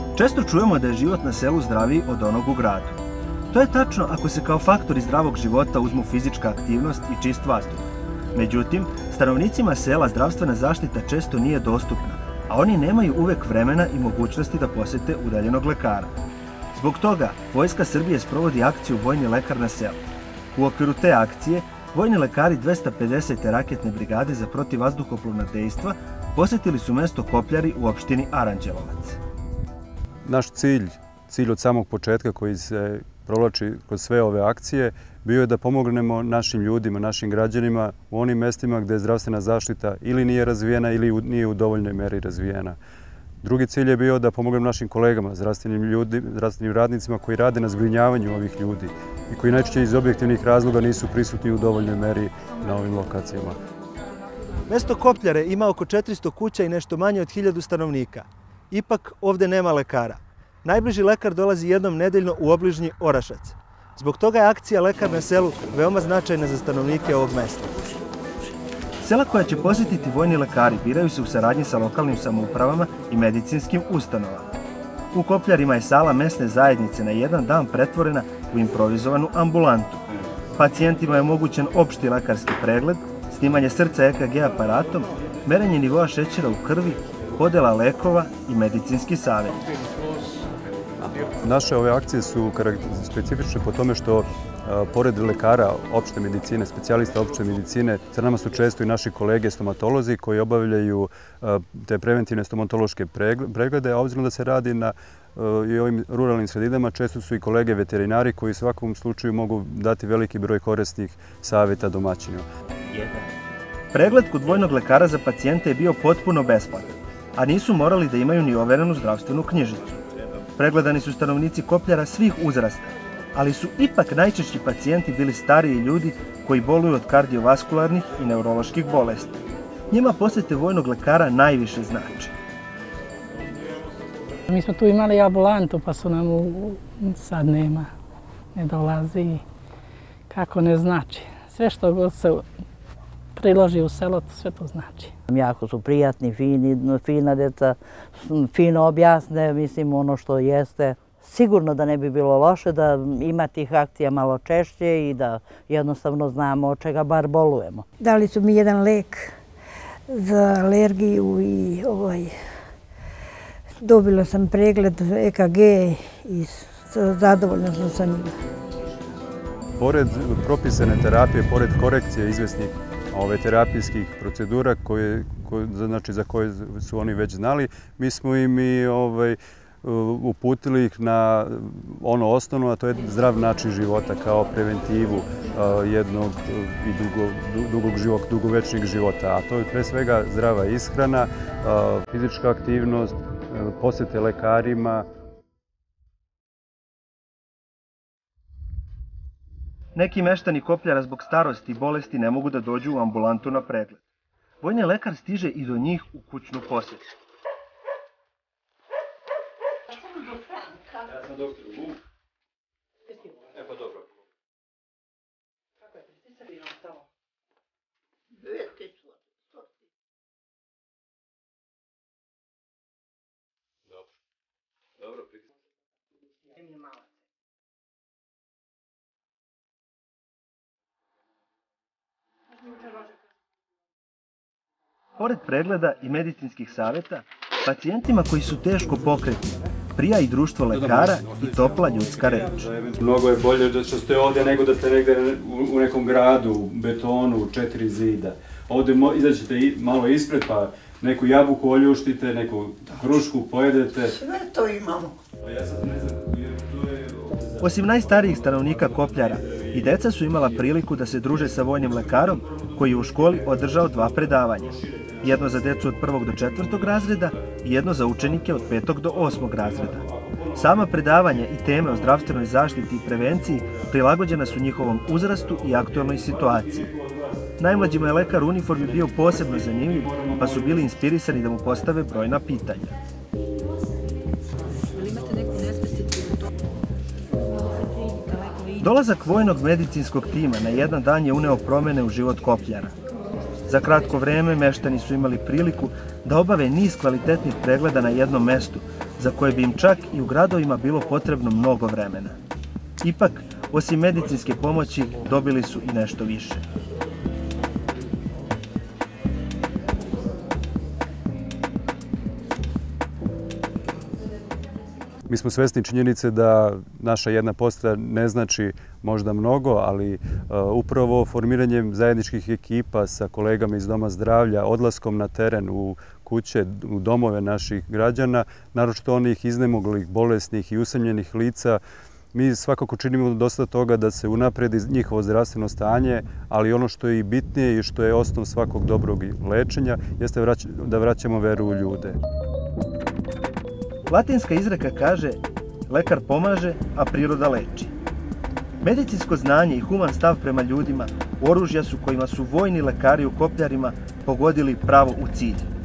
Često čujemo da je život na selu zdraviji od onog u gradu. To je tačno ako se kao faktori zdravog života uzmu fizička aktivnost i čist vazduh. Međutim, stanovnicima sela zdravstvena zaštita često nije dostupna, a oni nemaju uvek vremena i mogućnosti da posete udaljenog lekara. Zbog toga, Vojska Srbije sprovodi akciju Vojni lekar na selu. U okviru te akcije, vojni lekari 250. raketne brigade za protivvazduhoplovna dejstva posetili su mesto Kopljari u opštini Aranđelovac. Naš cilj od samog početka koji se provlači kroz sve ove akcije, bio je da pomognemo našim ljudima, našim građanima u onim mestima gde zdravstvena zaštita ili nije razvijena ili nije u dovoljnoj meri razvijena. Drugi cilj je bio da pomognemo našim kolegama, zdravstvenim radnicima koji rade na zbrinjavanju ovih ljudi i koji najčešće iz objektivnih razloga nisu prisutni u dovoljnoj meri na ovim lokacijama. Mesto Kopljare ima oko 400 kuća i nešto manje od 1000 stanovnika. Ipak ovde nema lekara. Najbliži lekar dolazi jednom nedeljno u obližnji Orašac. Zbog toga je akcija Lekar na selu veoma značajna za stanovnike ovog mesta. Sela koja će posjetiti vojni lekari biraju se u saradnji sa lokalnim samoupravama i medicinskim ustanovama. U Kopljarima je sala mesne zajednice na jedan dan pretvorena u improvizovanu ambulantu. Pacijentima je omogućen opšti lekarski pregled, snimanje srca EKG aparatom, merenje nivoa šećera u krvi, podela lekova i medicinski savjet. Naše ove akcije su specifične po tome što pored lekara opšte medicine, specijalista opšte medicine, sa nama su često i naši kolege stomatolozi koji obavljaju te preventivne stomatološke preglede, a obzirom da se radi na i ovim ruralnim sredinama, često su i kolege veterinari koji u svakom slučaju mogu dati veliki broj korisnih savjeta domaćinima. Pregled kod vojnog lekara za pacijente je bio potpuno besplatan, a nisu morali da imaju ni overenu zdravstvenu knjižicu. Pregledani su stanovnici Kopljara svih uzrasta, ali su ipak najčešći pacijenti bili stariji ljudi koji boluju od kardiovaskularnih i neuroloških bolesti. Njima posete vojnog lekara najviše znači. Mi smo tu imali ambulantu, pa su nam sad nema, ne dolazi, kako ne znači. Sve što god se priloži u selo, sve to znači. Jako su prijatni, fina djeca, fino objasne, mislim ono što jeste. Sigurno da ne bi bilo loše da ima tih akcija malo češće i da jednostavno znamo od čega bar bolujemo. Dali su mi jedan lek za alergiju i dobila sam pregled EKG i zadovoljna sam sa njima. Pored propisane terapije, pored korekcije izvesnih terapijskih procedura za koje su oni već znali, mi smo im i uputili ih na ono osnovno, a to je zdrav način života kao preventivu jednog i dugovečnog života. A to je pre svega zdrava ishrana, fizička aktivnost, posete lekarima. Neki meštani Kopljara zbog starosti i bolesti ne mogu da dođu u ambulantu na pregled. Vojni lekar stiže i do njih u kućnu posjetu. Ja sam doktor Vuk. Pa dobro. Kako je pritisavino tamo? Dobro, pritisavino. Pored pregleda i medicinskih savjeta, pacijentima koji su teško pokretni, prija i društvo lekara i topla ljudska reč. Mnogo je bolje što ste ovdje nego da ste negdje u nekom gradu, u betonu, u 4 zida. Ovdje izađete malo ispred pa neku jabuku oljuštite, neku krušku pojedete. Sve to imamo. Osim najstarijih stanovnika Kopljara, i deca su imala priliku da se druže sa vojnim lekarom koji je u školi održao 2 predavanja. Jedno za decu od 1. do 4. razreda i jedno za učenike od 5. do 8. razreda. Sama predavanja i teme o zdravstvenoj zaštiti i prevenciji prilagođena su njihovom uzrastu i aktualnoj situaciji. Najmlađima je lekar u uniformi bio posebno zanimljiv, pa su bili inspirisani da mu postave brojna pitanja. Dolazak vojnog medicinskog tima na jedan dan je uneo promjene u život Kopljara. Za kratko vreme meštani su imali priliku da obave niz kvalitetnih pregleda na jednom mestu, za koje bi im čak i u gradovima bilo potrebno mnogo vremena. Ipak, osim medicinske pomoći, dobili su i nešto više. Mi smo svesni činjenice da naša jedna postaja ne znači možda mnogo, ali upravo formiranjem zajedničkih ekipa sa kolegama iz Doma zdravlja, odlaskom na teren u kuće, u domove naših građana, naročito onih iznemoglih, bolesnih i usamljenih lica, mi svakako činimo dosta toga da se unapredi njihovo zdravstveno stanje, ali ono što je i bitnije i što je osnov svakog dobrog lečenja jeste da vraćamo veru u ljude. Latinska izreka kaže: lekar pomaže, a priroda leči. Medicinsko znanje i human stav prema ljudima oružja su kojima su vojni lekari u Kopljarima pogodili pravo u cilj.